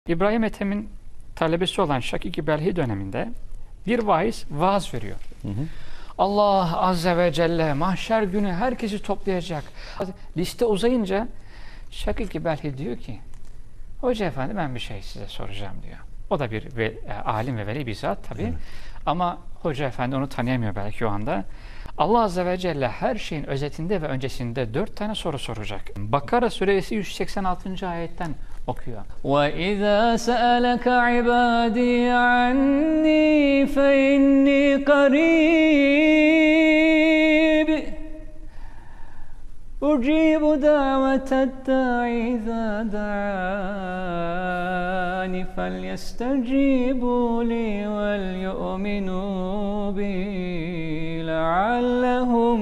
İbrahim Ethem'in talebesi olan Şakik-i Belhi döneminde bir vaiz vaaz veriyor. Allah Azze ve Celle mahşer günü herkesi toplayacak. Liste uzayınca Şakik-i Belhi diyor ki, Hoca efendi ben bir şey size soracağım diyor. O da bir alim ve veli bir zat tabii. Evet. Ama Hoca efendi onu tanıyamıyor belki o anda. Allah Azze ve Celle her şeyin özetinde ve öncesinde 4 tane soru soracak. Bakara suresi 186. ayetten okuyor. وَإِذَا سَأَلَكَ عِبَادِي عَنِّي فَإِنِّي قَرِيبٌ أُجِيبُ دَعْوَةَ الدَّاعِ إِذَا دَعَانِ فَلْيَسْتَجِيبُوا لِي وَلْيُؤْمِنُوا بِي لَعَلَّهُمْ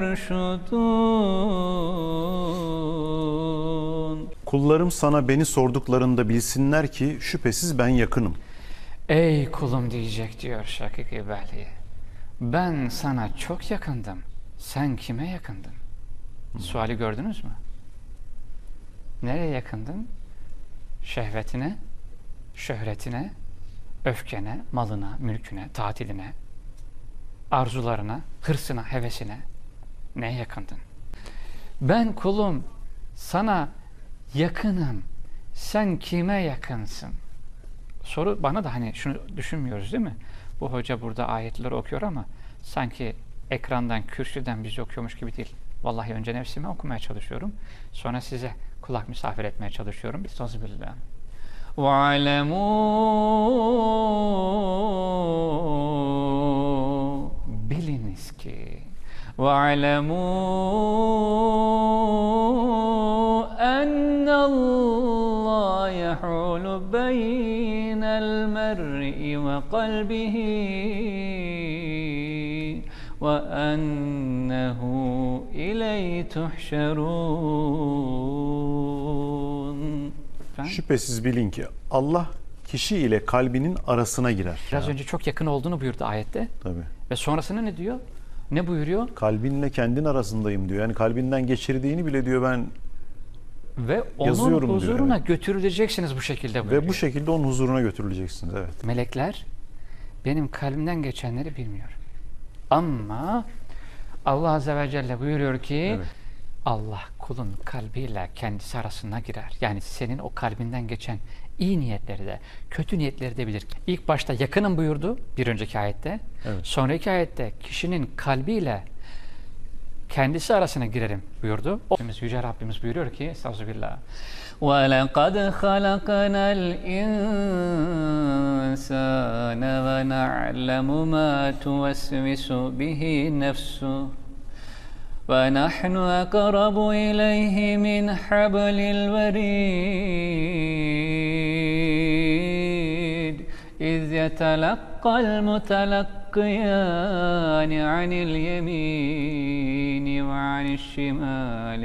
يَرْشُدُونَ. Kullarım sana beni sorduklarında bilsinler ki şüphesiz ben yakınım. Ey kulum diyecek diyor Şakik-i Belhi. Ben sana çok yakındım. Sen kime yakındın? Suali gördünüz mü? Nereye yakındın? Şehvetine, şöhretine, öfkene, malına, mülküne, tatiline, arzularına, hırsına, hevesine. Neye yakındın? Ben kulum sana yakınım. Sen kime yakınsın? Soru bana da hani şunu düşünmüyoruz değil mi? Bu hoca burada ayetleri okuyor ama sanki ekrandan, kürsüden bizi okuyormuş gibi değil. Vallahi önce nefsime okumaya çalışıyorum. Sonra size kulak misafir etmeye çalışıyorum. Estağfirullah. وَعَلَمُوا Biliniz ki وَعَلَمُوا أَنَّ اللّٰهَ يَحُولُ بَيْنَ الْمَرْءِ وَقَلْبِهِ وَأَنَّهُ إِلَيْهِ تُحْشَرُونَ. Şüphesiz bilin ki Allah kişi ile kalbinin arasına girer. biraz önce çok yakın olduğunu buyurdu ayette. Tabii. Ve sonrasında ne diyor? Ne buyuruyor? Kalbinle kendin arasındayım diyor. Yani kalbinden geçirdiğini bile diyor ben Ve onun yazıyorum huzuruna diyor. götürüleceksiniz bu şekilde buyuruyor. Ve bu şekilde onun huzuruna götürüleceksiniz. Evet. Melekler benim kalbimden geçenleri bilmiyor. Ama Allah Azze ve Celle buyuruyor ki Evet. Allah kulun kalbiyle kendisi arasına girer. Yani senin o kalbinden geçen iyi niyetleri de, kötü niyetleri de bilir. İlk başta yakınım buyurdu bir önceki ayette. Evet. Sonraki ayette kişinin kalbiyle kendisi arasına girerim buyurdu. Yüce Rabbimiz buyuruyor ki Estağfirullah. وَلَقَدْ خَلَقْنَا الْإِنسَانَ وَنَعْلَمُ مَا تُوَسْوِسُ بِهِ نَفْسُهُ وَنَحْنُ أَقْرَبُ إِلَيْهِ مِنْ حَبْلِ الْوَرِيدِ إِذْ يَتَلَقَّى الْمُتَلَقِّيَانِ عَنِ الْيَمِينِ وَعَنِ الشِّمَالِ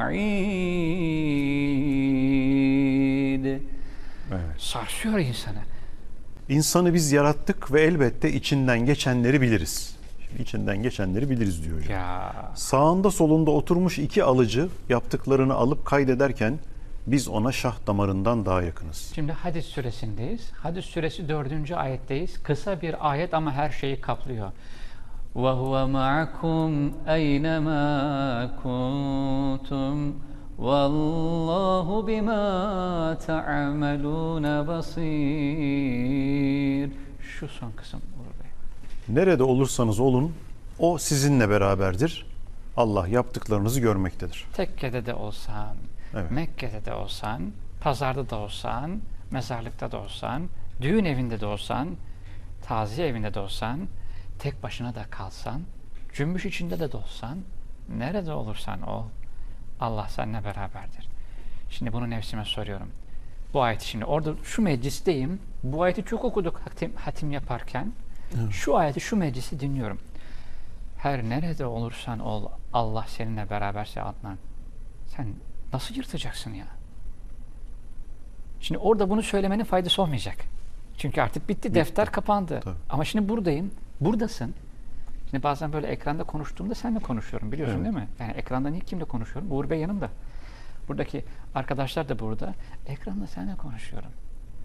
قَعِيدٌ. Evet. Sarsıyor insanı. İnsanı biz yarattık ve elbette içinden geçenleri biliriz. Şimdi içinden geçenleri biliriz diyor hocam. Ya Sağında solunda oturmuş iki alıcı yaptıklarını alıp kaydederken biz ona şah damarından daha yakınız. şimdi Hadis suresindeyiz. Hadis suresi 4. ayetteyiz. Kısa bir ayet ama her şeyi kaplıyor. وَهُوَ مَعَكُمْ أَيْنَمَا كُنْتُمْ وَاللّٰهُ بِمَا تَعْمَلُونَ بَصِيرٌ. Şu son kısım Uğur Bey. Nerede olursanız olun o sizinle beraberdir. Allah yaptıklarınızı görmektedir. Tekke'de de olsan, Evet. Mekke'de de olsan, pazarda da olsan, mezarlıkta da olsan, düğün evinde de olsan, taziye evinde de olsan, tek başına da kalsan, cümbüş içinde de olsan, nerede olursan ol, Allah seninle beraberdir. Şimdi bunu nefsime soruyorum. Bu ayeti şimdi orada şu meclisteyim, bu ayeti çok okuduk hatim yaparken, şu ayeti şu meclisi dinliyorum. Her nerede olursan ol, Allah seninle beraberse Adnan, sen nasıl yırtacaksın ya? Şimdi orada bunu söylemenin faydası olmayacak. Çünkü artık bitti, defter kapandı. Tabii. Ama şimdi buradayım, buradasın. Şimdi bazen böyle ekranda konuştuğumda seninle konuşuyorum, biliyorsun Evet. değil mi? Yani ekranda niye kimle konuşuyorum? Uğur Bey yanımda. Buradaki arkadaşlar da burada. Ekranda seninle konuşuyorum.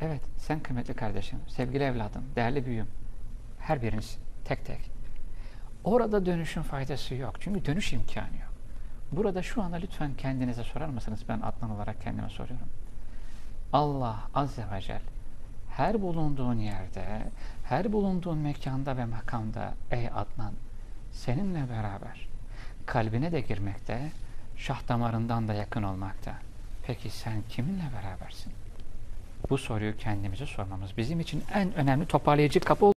Evet, sen kıymetli kardeşim, sevgili evladım, değerli büyüğüm. Her biriniz tek tek. Orada dönüşün faydası yok. Çünkü dönüş imkanı yok. Burada şu anda lütfen kendinize sorar mısınız? Ben Adnan olarak kendime soruyorum. Allah Azze ve Celle her bulunduğun yerde, her bulunduğun mekanda ve makamda ey Adnan seninle beraber kalbine de girmekte, şah damarından da yakın olmakta. Peki sen kiminle berabersin? Bu soruyu kendimize sormamız bizim için en önemli toparlayıcı kapı